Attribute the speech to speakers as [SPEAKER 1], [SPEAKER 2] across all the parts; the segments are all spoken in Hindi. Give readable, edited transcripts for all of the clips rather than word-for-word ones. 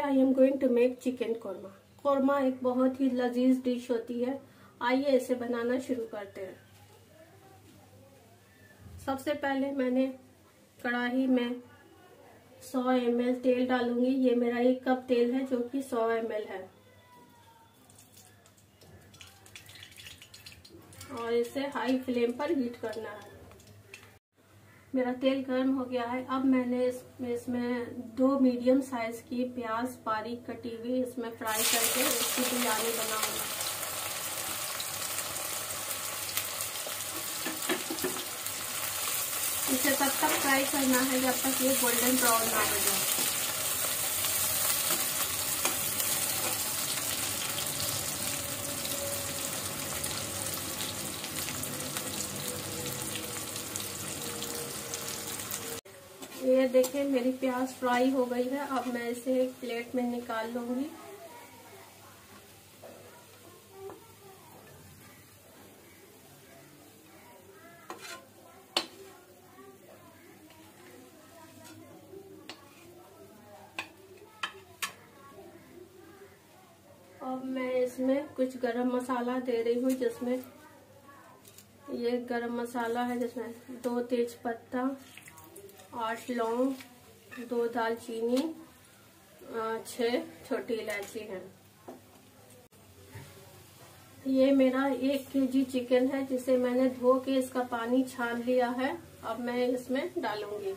[SPEAKER 1] I am going to make chicken korma. Korma एक बहुत ही लजीज डिश होती है। आइए इसे बनाना शुरू करते हैं। सबसे पहले मैंने कढ़ाई में 100 ml तेल डालूंगी। ये मेरा 1 कप तेल है जो कि 100 ml है और इसे हाई फ्लेम पर हीट करना है। मेरा तेल गर्म हो गया है। अब मैंने इसमें 2 मीडियम साइज की प्याज बारीक कटी हुई इसमें फ्राई करके इसकी बिरयानी बनाऊंगी। इसे तब तक फ्राई करना है जब तक ये गोल्डन ब्राउन ना हो जाए। ये देखिए मेरी प्याज फ्राई हो गई है। अब मैं इसे एक प्लेट में निकाल लूंगी। अब मैं इसमें कुछ गरम मसाला दे रही हूँ, जिसमें ये गरम मसाला है जिसमें 2 तेज पत्ता, 8 लौंग, 2 दालचीनी, 6 छोटी इलायची है। ये मेरा 1 kg चिकन है जिसे मैंने धो के इसका पानी छान लिया है। अब मैं इसमें डालूंगी।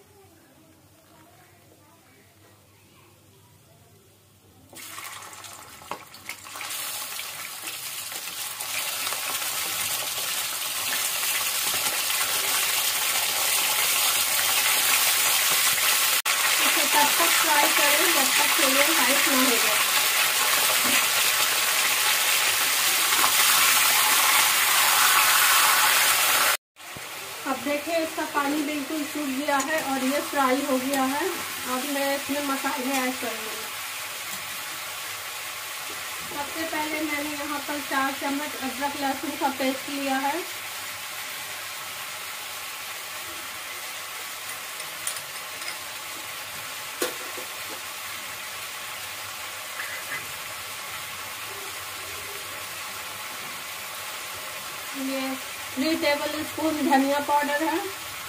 [SPEAKER 1] तब तक फ्राई करें जब तक फ्लेम हाइट ना हो जाए। अब देखिए इसका पानी बिल्कुल सूख गया है और ये फ्राई हो गया है। अब मैं इसमें मसाले ऐड करूँगी। सबसे पहले मैंने यहाँ पर 4 चम्मच अदरक लहसुन का पेस्ट लिया है। ये 3 टेबल स्पून धनिया पाउडर है।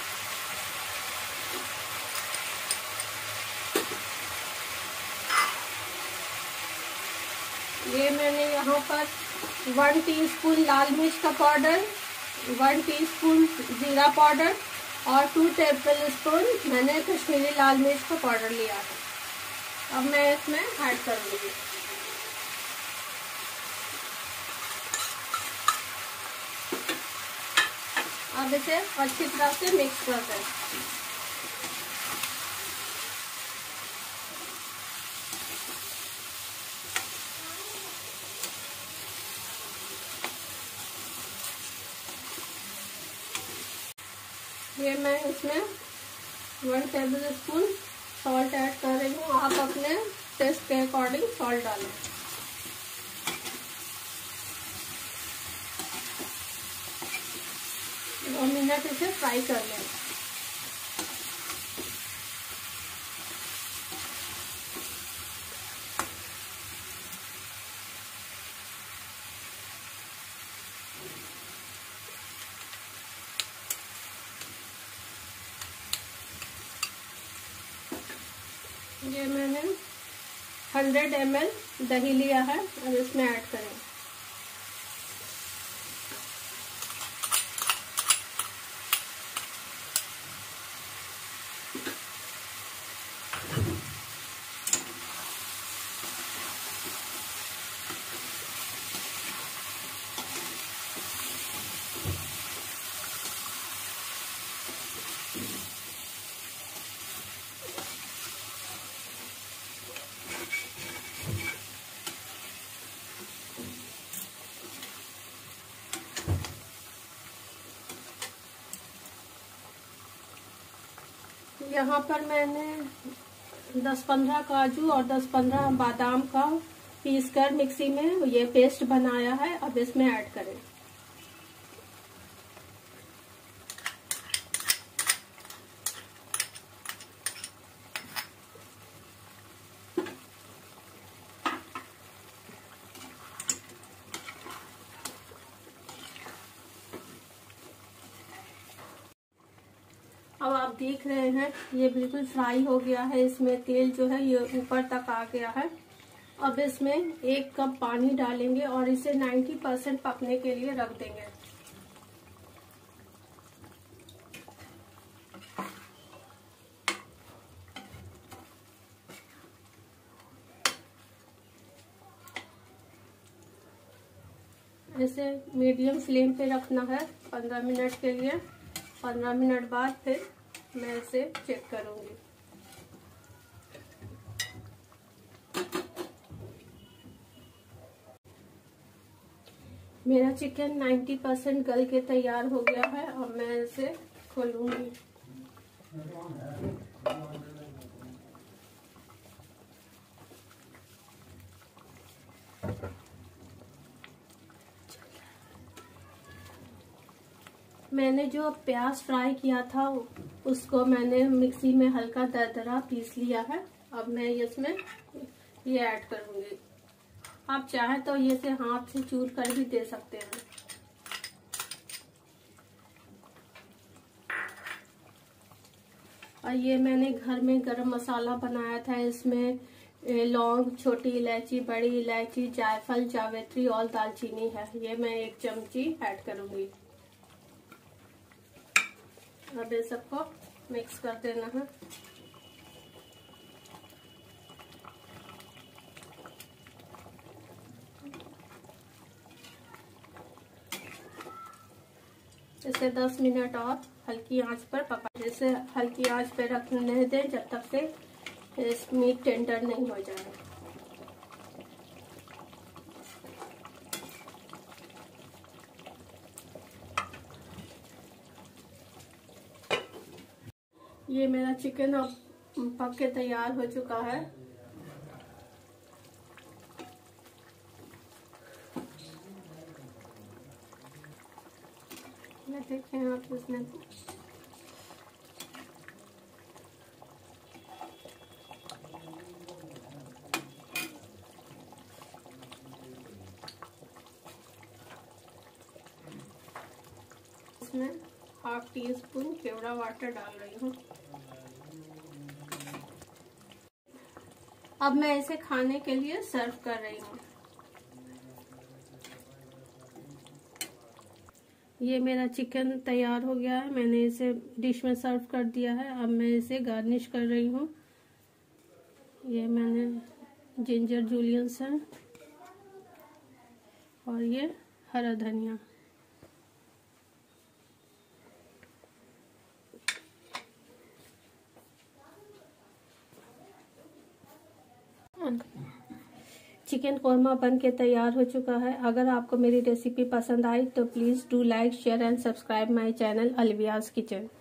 [SPEAKER 1] ये मैंने यहाँ पर 1 टीस्पून लाल मिर्च का पाउडर, 1 टीस्पून जीरा पाउडर और 2 टेबल स्पून मैंने कश्मीरी लाल मिर्च का पाउडर लिया है। अब मैं इसमें ऐड करूँगी। अब इसे अच्छी तरह से मिक्स कर दें। ये मैं इसमें 1 टेबल स्पून सॉल्ट ऐड कर रही हूँ। आप अपने टेस्ट के अकॉर्डिंग सॉल्ट डालें। 2 मिनट इसे फ्राई कर लें। ये मैंने 100 ml दही लिया है। अब इसमें ऐड करें। यहाँ पर मैंने 10-15 काजू और 10-15 बादाम का पीस कर मिक्सी में ये पेस्ट बनाया है। अब इसमें ऐड करें। अब आप देख रहे हैं ये बिल्कुल फ्राई हो गया है, इसमें तेल जो है ये ऊपर तक आ गया है। अब इसमें 1 कप पानी डालेंगे और इसे 90% पकने के लिए रख देंगे। इसे मीडियम फ्लेम पे रखना है 15 मिनट के लिए। 15 मिनट बाद फिर मैं इसे चेक करूंगी। मेरा चिकन 90% गल के तैयार हो गया है। अब मैं इसे खोलूंगी। मैंने जो प्याज फ्राई किया था उसको मैंने मिक्सी में हल्का दरदरा पीस लिया है। अब मैं इसमें ये ऐड करूंगी। आप चाहे तो ये से हाथ से चूर कर भी दे सकते हैं। और ये मैंने घर में गरम मसाला बनाया था। इसमें लौंग, छोटी इलायची, बड़ी इलायची, जायफल, जावित्री और दालचीनी है। ये मैं 1 चमची ऐड करूंगी। अब ये सबको मिक्स कर देना है। इसे 10 मिनट और हल्की आंच पर पका। इसे हल्की आंच पर रखने दें जब तक से इस मीट टेंडर नहीं हो जाए। ये मेरा चिकन अब पक के तैयार हो चुका है। ये देखें आप इसमें इसमें 1/2 टीस्पून केवड़ा वाटर डाल रही हूँ। अब मैं इसे खाने के लिए सर्व कर रही हूँ। ये मेरा चिकन तैयार हो गया है। मैंने इसे डिश में सर्व कर दिया है। अब मैं इसे गार्निश कर रही हूँ। ये मैंने जिंजर जूलियंस है और ये हरा धनिया। चिकन कौरमा बन के तैयार हो चुका है। अगर आपको मेरी रेसिपी पसंद आई तो please do like, share and subscribe my channel Alviya's kitchen.